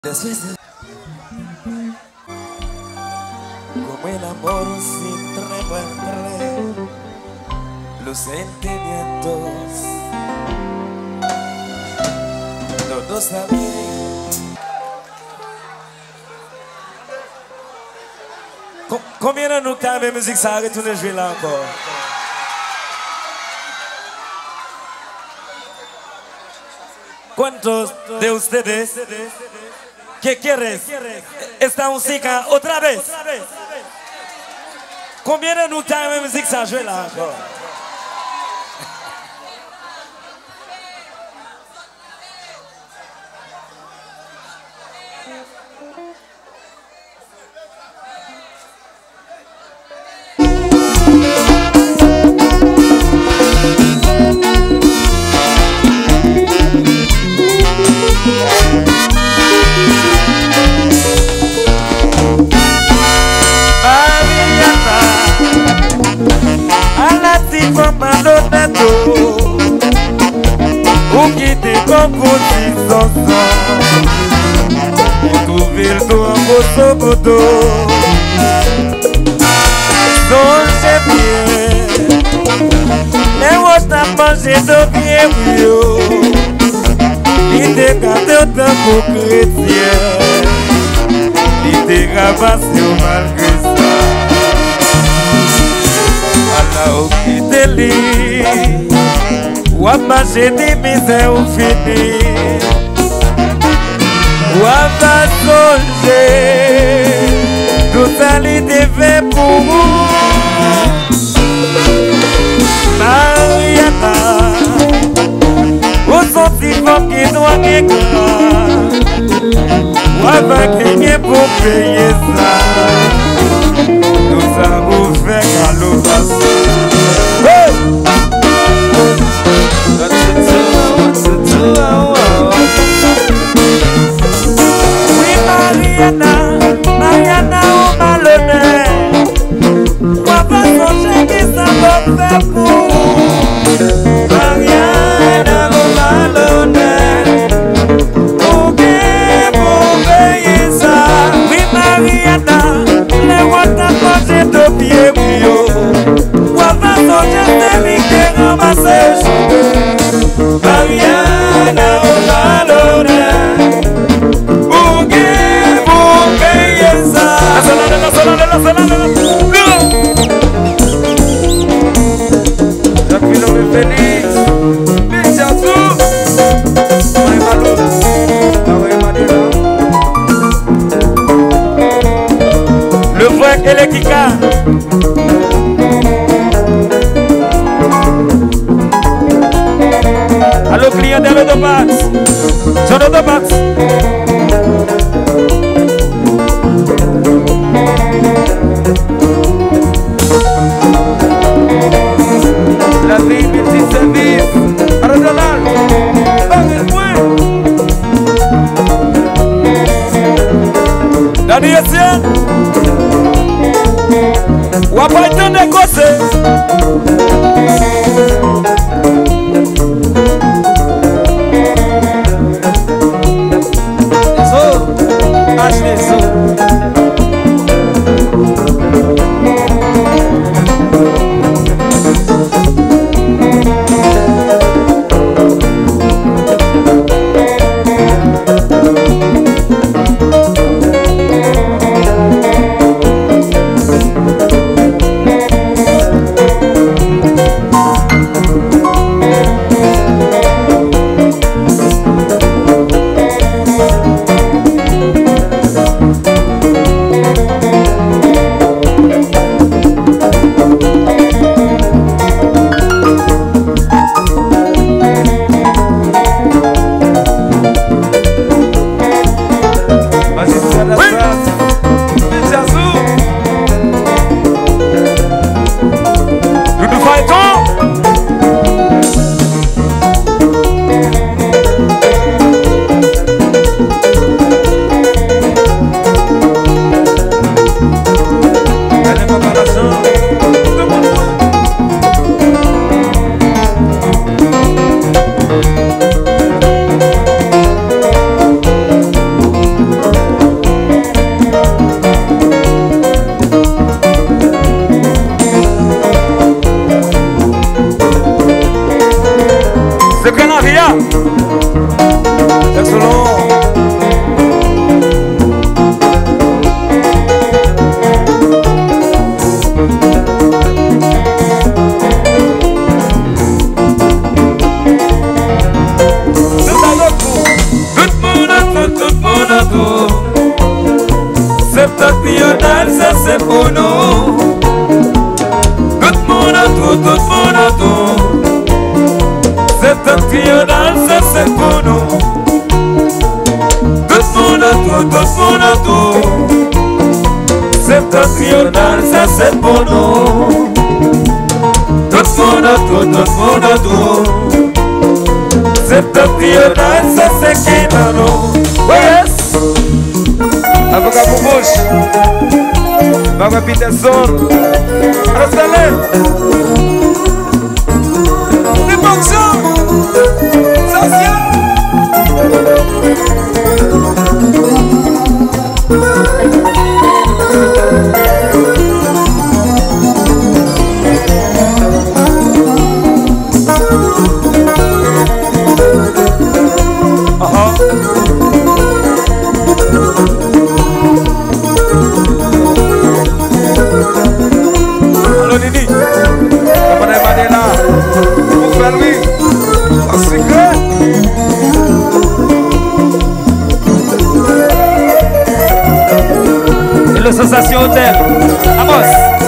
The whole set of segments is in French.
Después como el amor sin tregua entre los sentimientos, todos saben. Combien de nous t'as la musique ça arrête de jouer là encore? ¿Cuántos de ustedes que quieres esta música otra vez? Combien de nous t'as la musique ça jouer là encore? O que te composição tu vir do amor sobrado Songe bien eu outra panche do vieux il te garde o tempo chrétien il te gravasse malgré ça Allah o que te lit Wapa jedi mise ou fini Wapa sonje Tout a li deve pou Mariana Ou son ti fok ki doa kekla Wapa kenye pou peye sa Tout sa ou fe kalobasa Oui, Mariana ou malhonnête Moi pas songer qui ça va faire pour Mariana ou malhonnête Ou qui pour veiller ça Oui, Mariana les rois t'as mangé de pied Moi pas songer c'est lui qui ramasse le cheveu Mariana ou malhonnête Ou qui pour payer ça Jacques l'homme Félix Bichatou Maïmalou Le frère Elekika Allo client de l'Autopax Sur l'Autopax La vie multi-service Arrodonal Bagel point Dani Etienne Wapayton de Gosse c'est pour nous. Tout le monde a tout, tout le monde a tout. C'est un triodal, ça c'est pour nous. Tout le monde a tout, tout le monde a tout. C'est un triodal, ça c'est pour nous. Tout le monde a tout, tout le monde a tout. C'est un triodal, ça c'est qui dans nous. Yes! Avocat pour bouche. Baba Peterson. Restez-le. Les fonctions. Social. L'association Hôtel Amos.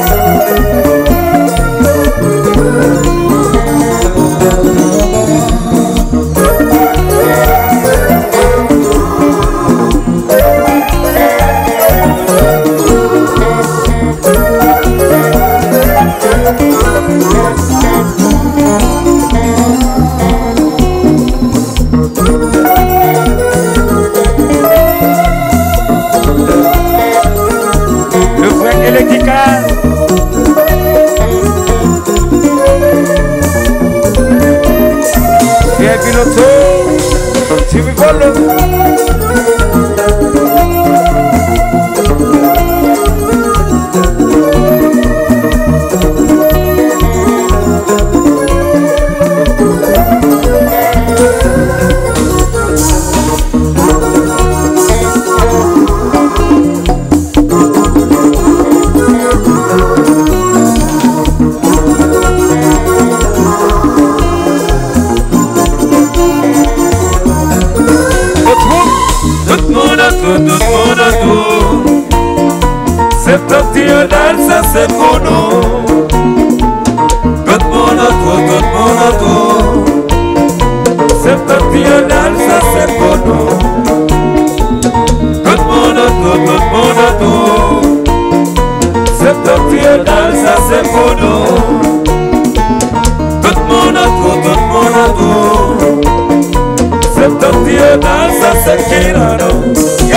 Ça c'est pour nous. Tout le monde a tout, tout le monde a tout. C'est un triodal, ça c'est pour nous. Tout le monde a tout, tout le monde a tout. C'est un triodal, ça c'est pour nous. Tout le monde a tout, tout le monde a tout. C'est un triodal, ça c'est qui dans nous.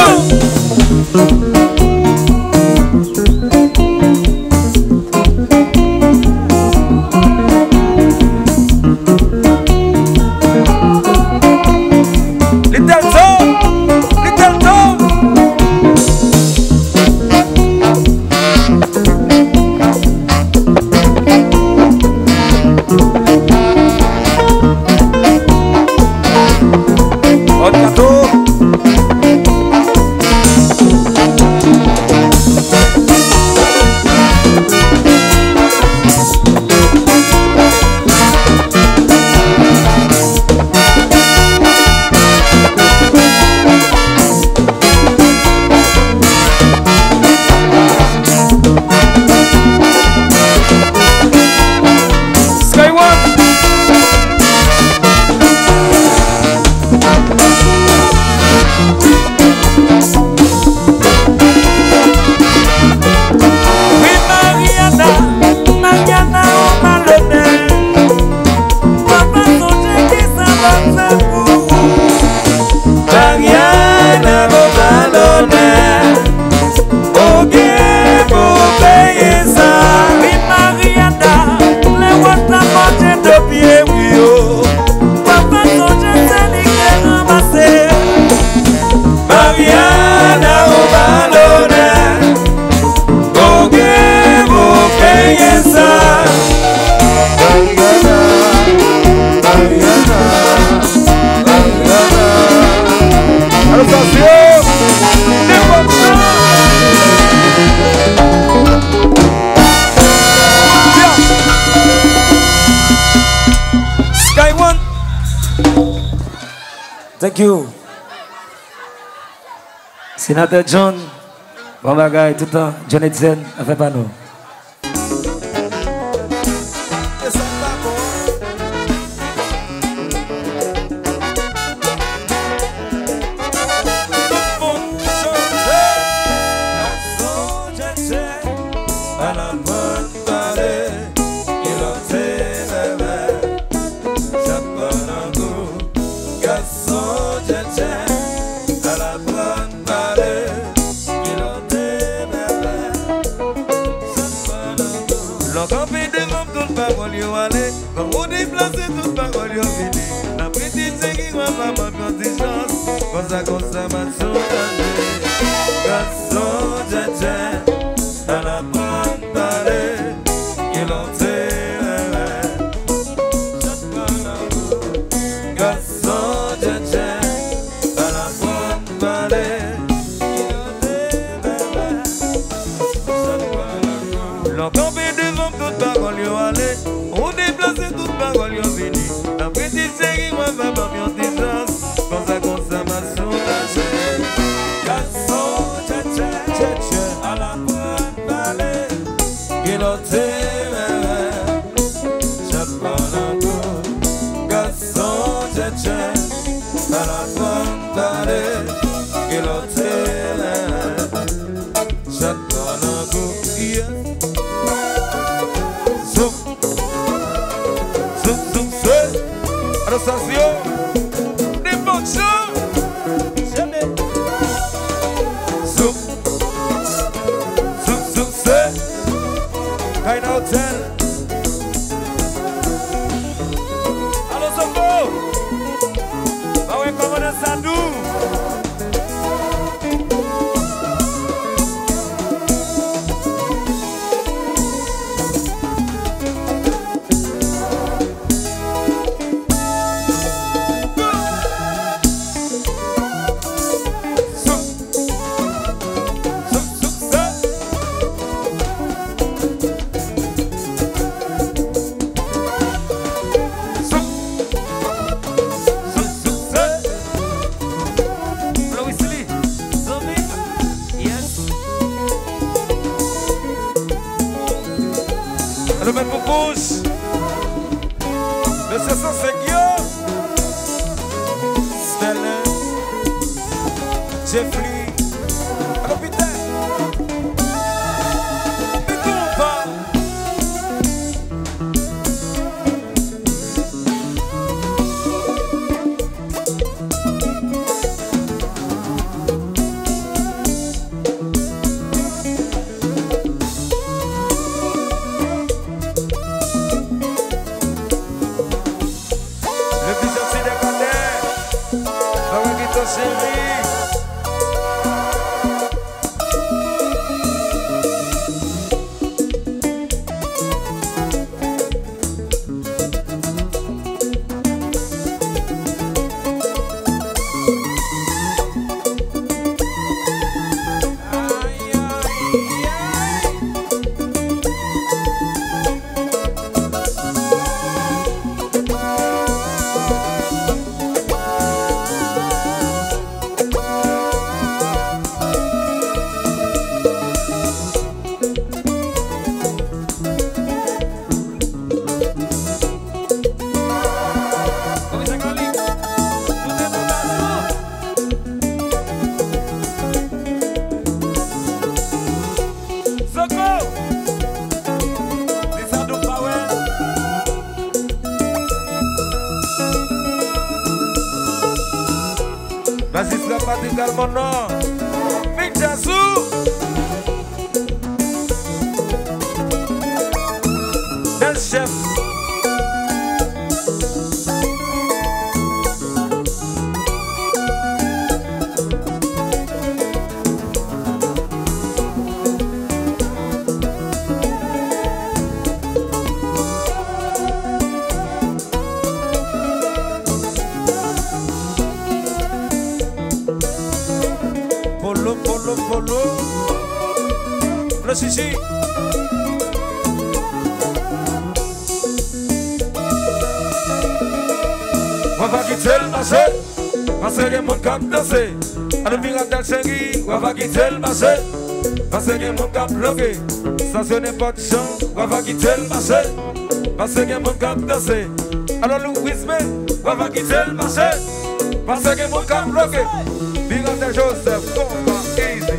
Yo! Thank you. Senator John Bon bagaille, tout le temps, Johnny Zen, a fait pas nous. Cosa consumação também, garçom tchê, a la pantare, que não tem garçom tchê, a la pantare, que não tem l'encore devant toute parole yo aller, on déplace toute parole yo vini, la petite série moi va pas bien distance. Cosa consumação também, garçom tchê, a la pantare, que não tem a la pantare, que não tem chapanango, zoom, zoom, zoom, zoom, rotação, demoção, zoom, zoom, zoom, zoom, cai na hotel. Alô, socorro! Vai começar a Chichi. On va quitter le marché, parce que les gens comme danser. On vient à tel chéri, on va quitter le marché. parce que mon cap bloqué. Ça ce n'est pas de chance, on va quitter le marché. Parce que mon cap dansé. Alors Louis May, on va quitter le marché. Parce que mon cap bloqué. Big up de Joseph, combat easy.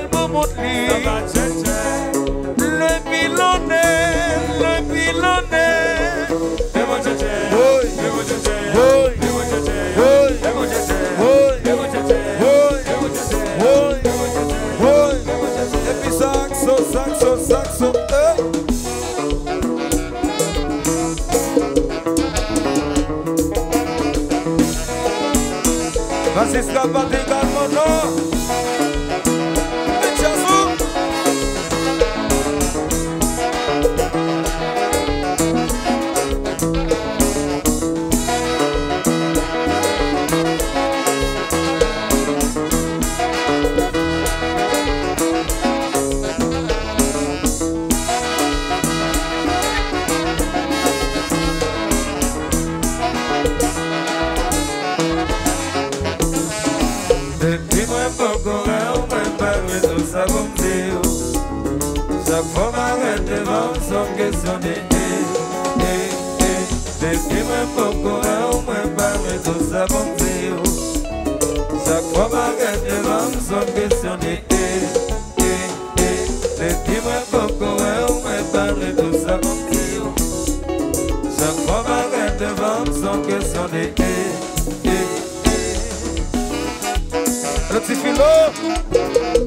Le pilonné Francisca Patrick Mono. Chaque fois m'arrête devant son question de depuis moi beaucoup on me parle tout ça bon Dieu. Chaque fois m'arrête devant son question de depuis moi beaucoup on me parle tout ça bon Dieu. Chaque fois m'arrête devant son question de le petit philo.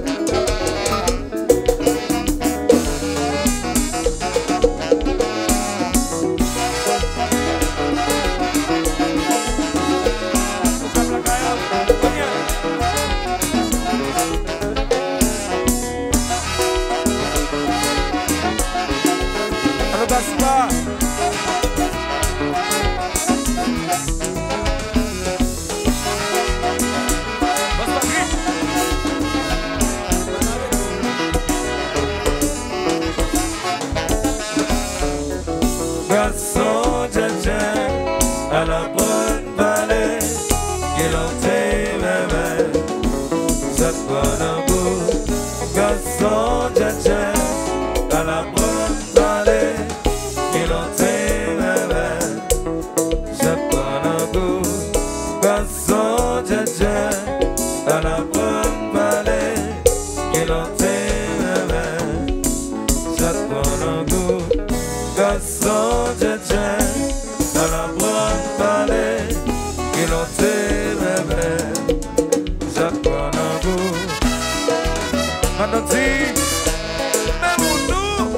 Garçon, à la bonne vallée, qu'il en fait bébé, cette bonne amour. Garçon, à la bonne vallée, qu'il en fait bébé, cette bonne amour. Garçon, à la bonne vallée, qu'il en fait bébé, cette bonne amour. Garçon, dans la bonne vallée, qu'il en fait bébé, cette bonne amour. Maintenant, dis, mais où nous?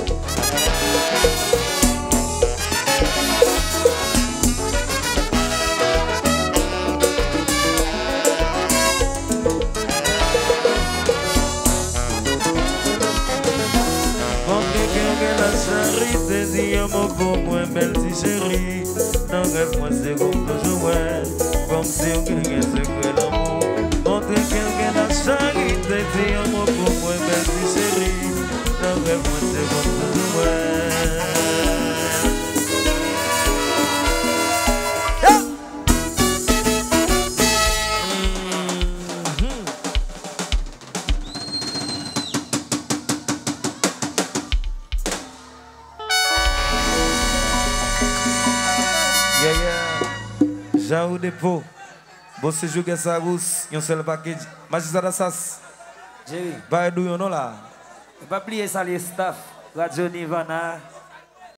Mon quelqu'un qui la charité, dit un mot pour moi, belle si chérie. Non, rêve-moi, c'est comme toujours, comme si on gagnait ce que l'amour. Mon quelqu'un qui la charité, dit un mot pour moi, belle si chérie. Non, rêve-moi, c'est comme toujours, Jaou dépôt, bon séjour que ça rousse, un seul package. Magistrat Assas, Jerry, va d'où yon là? pas oublier ça les staff, Radio Nirvana,